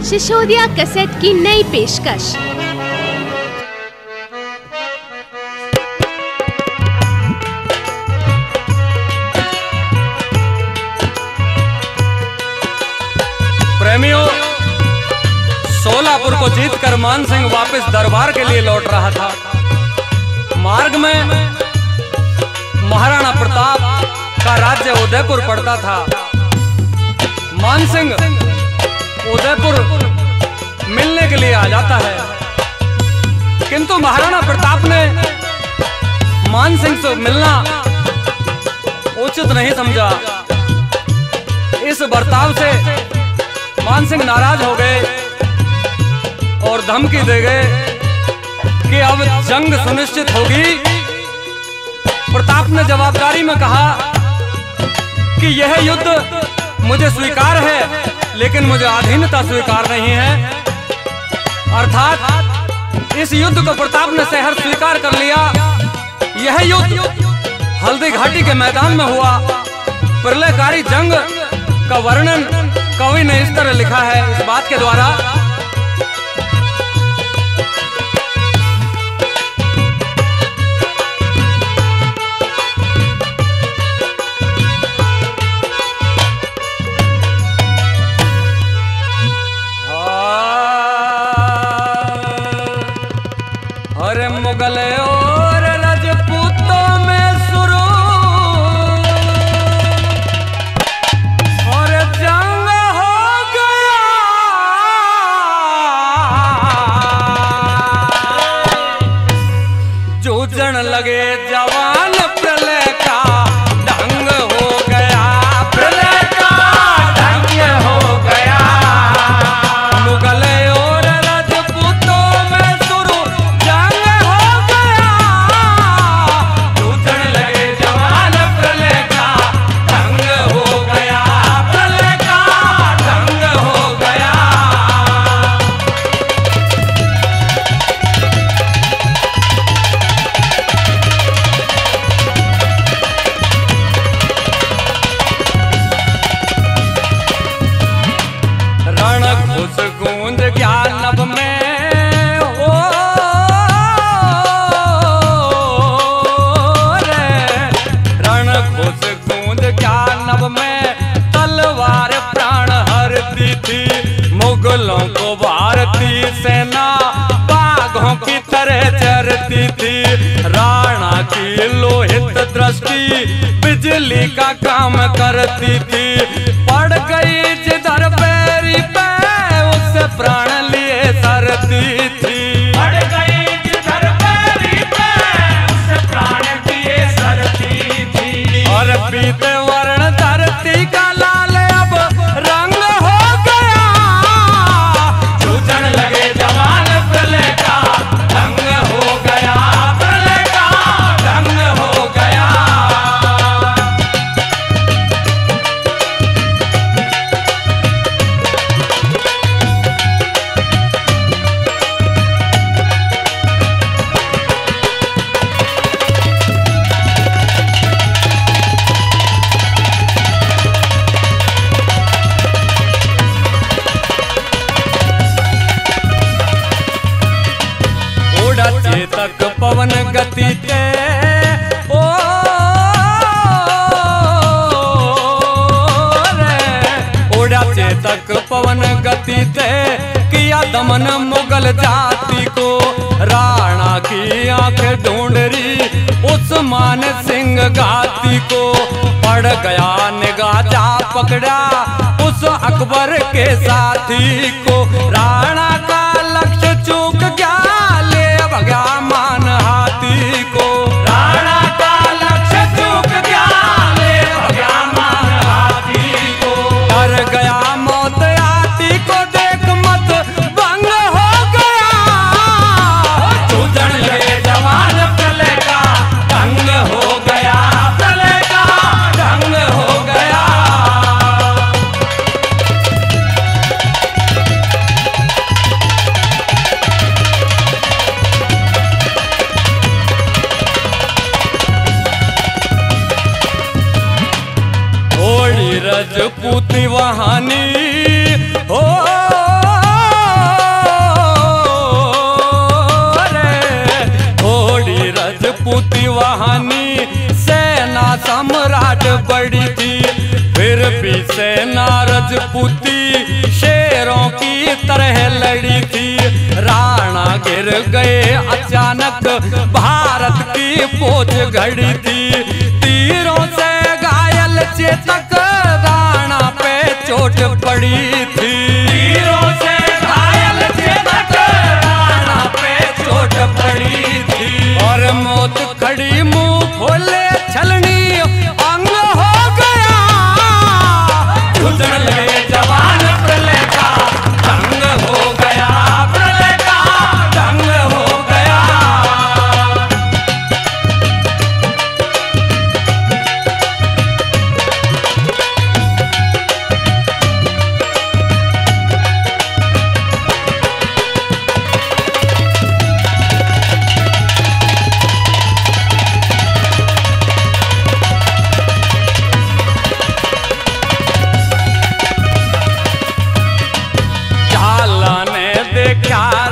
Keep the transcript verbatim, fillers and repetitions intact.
Sisodia cassette की नई पेशकश। प्रेमियों, सोलापुर को जीतकर मान सिंह वापस दरबार के लिए लौट रहा था। मार्ग में महाराणा प्रताप का राज्य उदयपुर पड़ता था। मान सिंह उदयपुर मिलने के लिए आ जाता है, किंतु महाराणा प्रताप ने मान सिंह से मिलना उचित नहीं समझा। इस बर्ताव से मान सिंह नाराज हो गए और धमकी दे गए कि अब जंग सुनिश्चित होगी। प्रताप ने जवाबदारी में कहा कि यह युद्ध मुझे स्वीकार है, लेकिन मुझे अधीनता स्वीकार नहीं है। अर्थात इस युद्ध को प्रताप ने सहर स्वीकार कर लिया। यह युद्ध हल्दी घाटी के मैदान में हुआ। प्रलयकारी जंग का वर्णन कवि ने इस तरह लिखा है, इस बात के द्वारा मुगल और राजपूतों में शुरू और जंग हो गया। जूझन लगे जवान, प्रलय का ढंग हो गया। प्रलय का ढंग हो गया। मुगल और राजपूतों में शुरू गूंज ज्ञानब में हो रे, रण घोष गूंज ज्ञानब में तलवार प्राण हरती थी। मुगलों को भारतीय सेना बाघों की तरह चरती थी। राणा की लोहित दृष्टि बिजली का काम करती थी। पड़ गई जिधर पैरी पे प्राण लिए सरती थी। पड़ गई जिधर पैरी पे उससे प्राण लिए सरती थी। और पीते वर्ण धरती का लाल अब रंग हो गया। जूझन लगे जवान, प्रलय का ढंग हो गया। प्रलय का ढंग हो गया। तक पवन गति ते ओ रे, उड़ा चेतक पवन गति ते किया दमन मुगल जाति को। राणा की आंख ढूंढ रही उस्मान सिंह घाती को। पड़ गया निगाह जा पकड़ा उस अकबर के साथी को। राणा का लक्ष्य चूक गया, गया मान हाथी को। राणा का लक्ष्य चूक गया, ले गया मान हाथी को। डर गया मौत हाथी को देख मत भंग हो गया। जूझन लगे जवान, प्रलय का ढंग हो गया। प्रलय का ढंग हो गया। रजपूती वहानी हो पड़ी थी। फिर भी सेना रजपूती शेरों की तरह लड़ी थी। राणा गिर गए अचानक, भारत की फौज घड़ी थी। तीरों से घायल चेतक, राणा पे चोट पड़ी थी। तीरों से घायल चेतक, राणा पे चोट पड़ी थी। और मौत खड़ी मुंह खोले छलनी अंग हो गया। जूझने लगे जवान प्रलय का ढंग हो गया, प्रलय का ढंग हो गया। झाला ने देखा